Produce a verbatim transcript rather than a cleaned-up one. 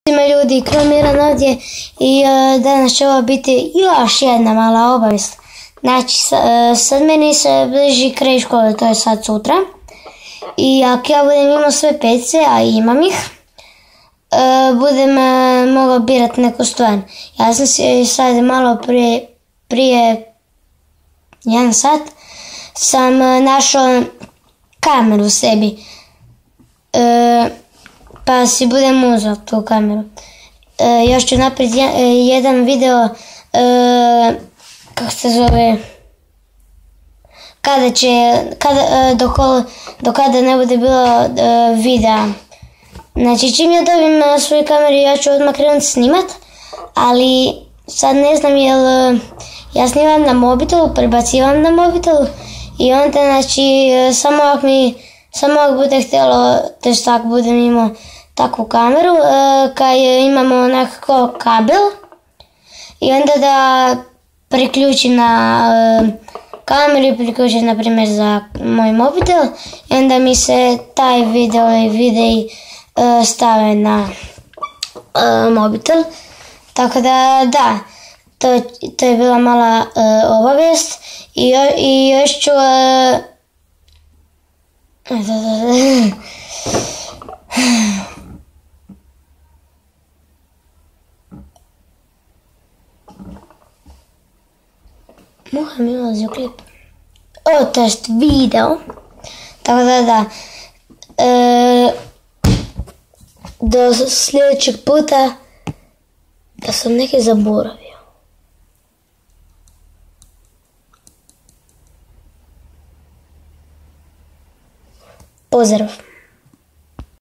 Ima ljudi, Kromiran ovdje i uh, danas će ovo biti još jedna mala obavijest. Znači, uh, sad meni se bliži kraj škole, to je sad sutra. I ako ja budem imao sve pece, a imam ih, uh, budem uh, mogao birati neku stvar. Ja sam si sad malo prije, prije jedan sat, sam uh, našao kameru sebi. Uh, Pa si budem uzeo tu kameru. E, još ću napraviti jedan video, e, kako se zove, kada će, kada, e, dok, do kada ne bude bilo e, videa. Znači čim ja dobijem svoju kameru ja ću odmah krenuti snimat, ali sad ne znam jel, ja snimam na mobitelu, prebacivam na mobitelu i onda znači samo ako mi, samo ako bude htjelo, tež tako budem imao takvu kameru, e, kad imamo nekako kabel i onda da priključim na e, kameru i priključim na primjer za moj mobitel i onda mi se taj video i videi e, stave na e, mobitel. Tako da da, to, to je bila mala e, obavijest i, jo, i još ću e, da, da, da. Muha mi ulazi u klip. O, to jest video. Tako da da. E, do sljedećeg puta da sam neki zaboravio. Pozdrav.